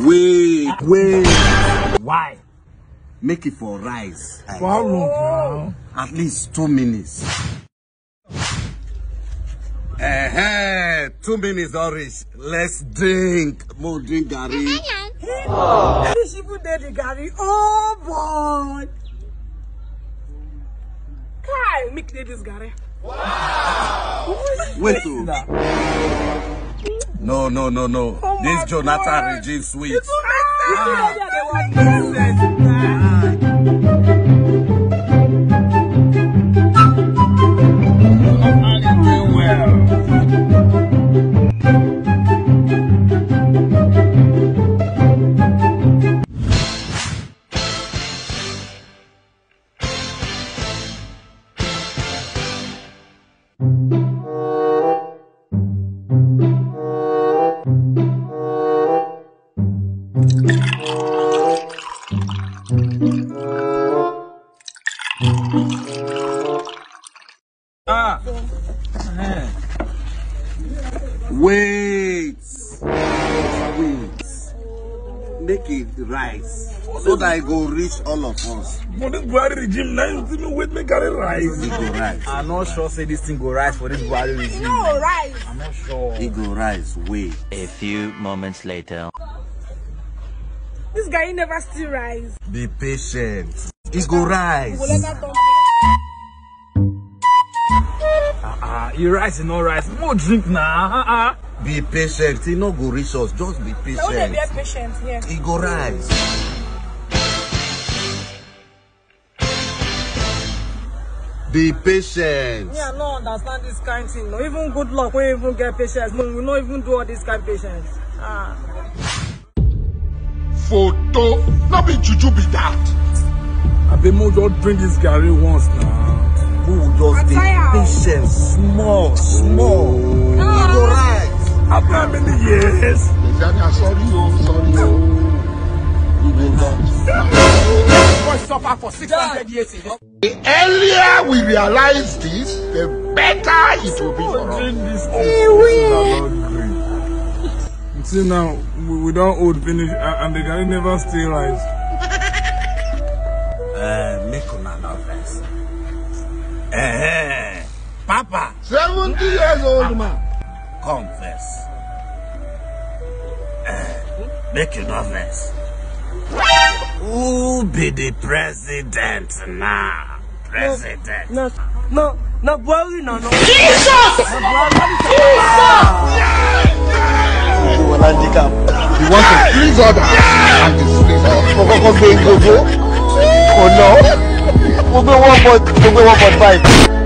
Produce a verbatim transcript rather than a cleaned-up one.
Wait, wait. Why? Make it for rice. For how long now? At least two minutes. Uh-huh. Two minutes, Orange. Let's drink. More drink, Gary. Oh. This even did the Gary. Oh boy. Kai, make this Gary. Wow. Wait to. No, no, no, no. Oh this Jonathan God. Regime sweet. It's ah. Ah. Wait. Wait. Make it rice. So that I go reach all of us. But this Buhari regime now you see me wait me carry rice. It go rice. I'm not sure say this thing go rice for this Buhari regime. No rice. I'm not sure. It go rice. Wait. A few moments later. This guy never still rise. Be patient. It go rise. Ah, uh, you rice and no rice. More drink now. Uh -uh. Be patient. He no go reach us. Just be patient. I want to be patient here. It go rise. Be patient. Yeah, I don't understand this kind of thing. No, even good luck, we even get patience. No, we don't even do all this kind of patience. Ah. Photo, not be juju be that. I be more just drink this Gary once now. Who just be patient, small, small. Oh. It go rise. After how many years? I'm sorry, oh, sorry, oh. You will not. Suffer for six hundred years. The earlier we realize this, the better it will be for us. See now, we don't old finish and the guy never stay right. Uh, make una no vex. Eh, Papa. Seventy years old man. Come first. Uh, make you no vex. Who be the president now? President. No, no, no, Buhari, no, no. Jesus! Jesus! You want to please others and displease us. Oh no, we'll be one point five.